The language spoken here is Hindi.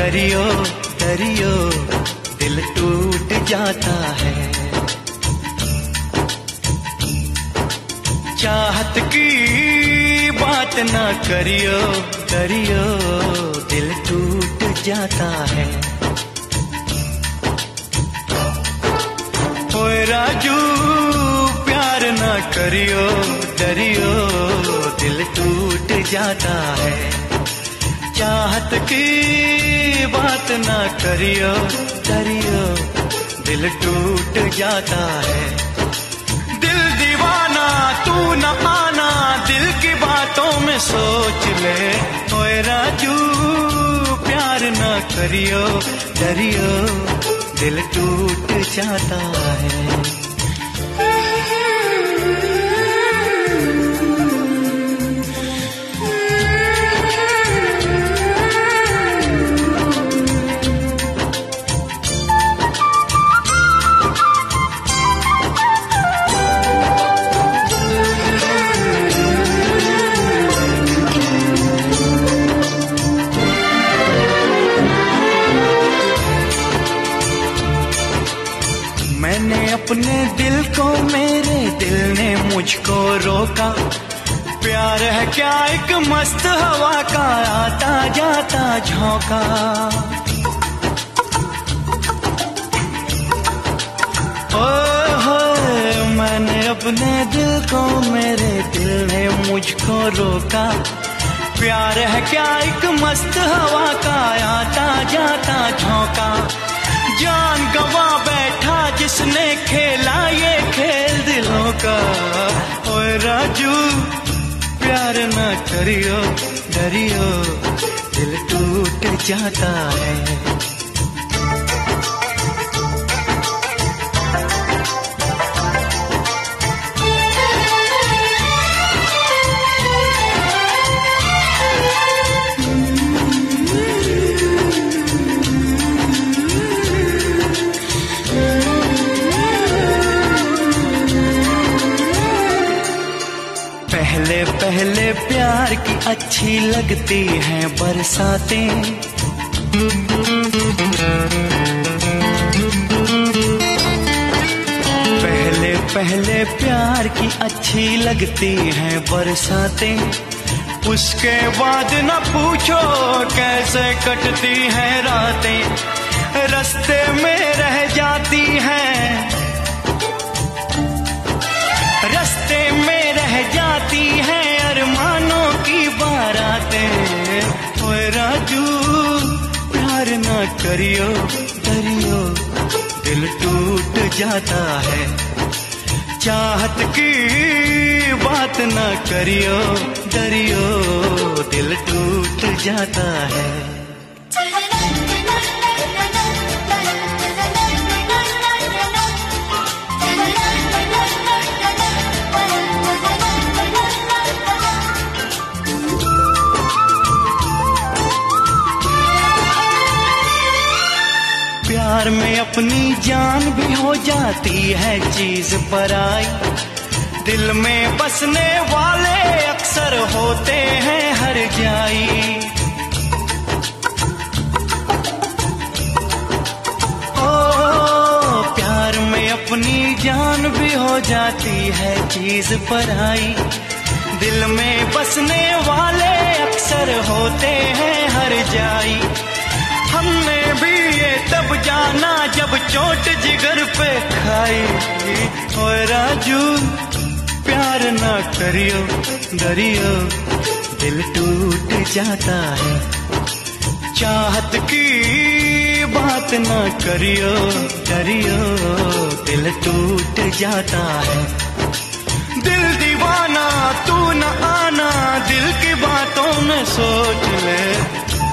करियो करियो दिल टूट जाता है। चाहत की बात ना करियो करियो दिल टूट जाता है। ओए राजू प्यार ना करियो डरियो दिल टूट जाता है। चाहत की बात ना करियो डरियो दिल टूट जाता है। दिल दीवाना तू न आना दिल की बातों में सोच ले। ओए राजू प्यार ना करियो डरियो दिल टूट जाता है। अपने दिल को मेरे दिल ने मुझको रोका। प्यार है क्या एक मस्त हवा का आता जाता झोंका। ओ हो मैंने अपने दिल को मेरे दिल ने मुझको रोका। प्यार है क्या एक मस्त हवा का आता जाता झोंका। जान गवा बैठा जिसने खेला ये खेल दिलों का। ओए राजू प्यार ना करियो डरियो दिल टूट जाता है। पहले प्यार की अच्छी लगती हैं बरसातें। पहले प्यार की अच्छी लगती हैं बरसातें। उसके बाद न पूछो कैसे कटती हैं रातें। रास्ते में रह जाती हैं रास्ते में रह जाती हैं अरमानों की बारातें। ओए राजू प्यार ना करियो डरियो दिल टूट जाता है। चाहत की बात ना करियो डरियो दिल टूट जाता है। प्यार में अपनी जान भी हो जाती है चीज पराई। दिल में बसने वाले अक्सर होते हैं हर जाई। ओ प्यार में अपनी जान भी हो जाती है चीज पराई। दिल में बसने वाले अक्सर होते हैं हर जाई। हमने भी ये तब जाना जब चोट जिगर पे खाई। ओए राजू प्यार ना करियो डरियो दिल टूट जाता है। चाहत की बात ना करियो डरियो दिल टूट जाता है। दिल दीवाना तू न आना दिल की बातों में सोच ले।